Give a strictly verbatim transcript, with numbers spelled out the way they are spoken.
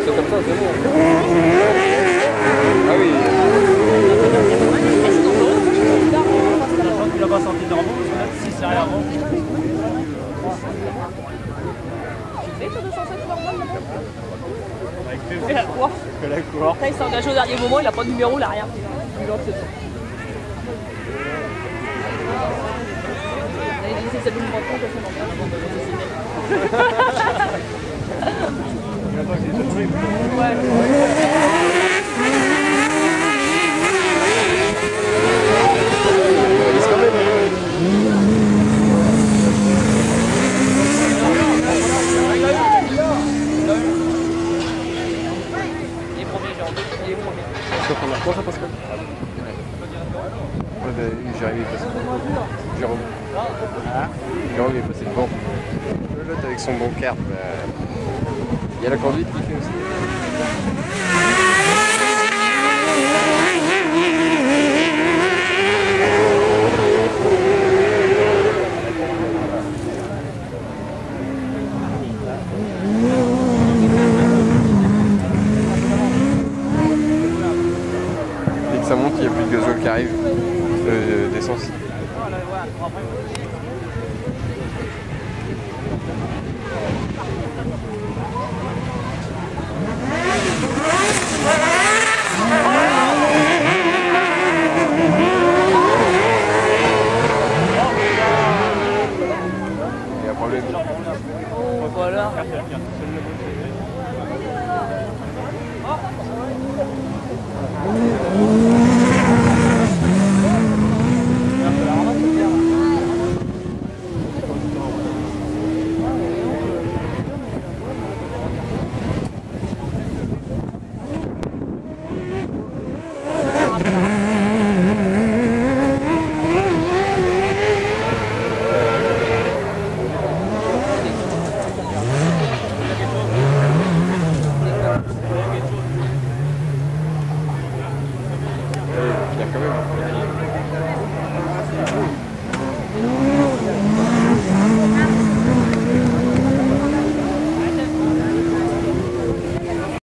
c'est comme ça, c'est bon. Ah oui. Tu l'as pas senti normaux, parce que là, si c'est rien avant. Tu fais sur deux cent sept normal maintenant? Avec Il fait la course. que la cour. Là, il s'est engagé au dernier moment, il n'a pas de numéro, il n'a rien. Il a fait ça. Il a laissé sa double rencontre à son enfant avant de lancer ses mails. Ouais. Il est premier, Jérôme. Il est premier. Tu vas prendre la course, Pascal? Jérémy est passé. Jérôme. Jérôme est passé devant. L'autre avec son bon carte. Il y a la conduite qui fait aussi. Dès que ça monte, il n'y a plus de gasoil qui arrive, euh, d'essence.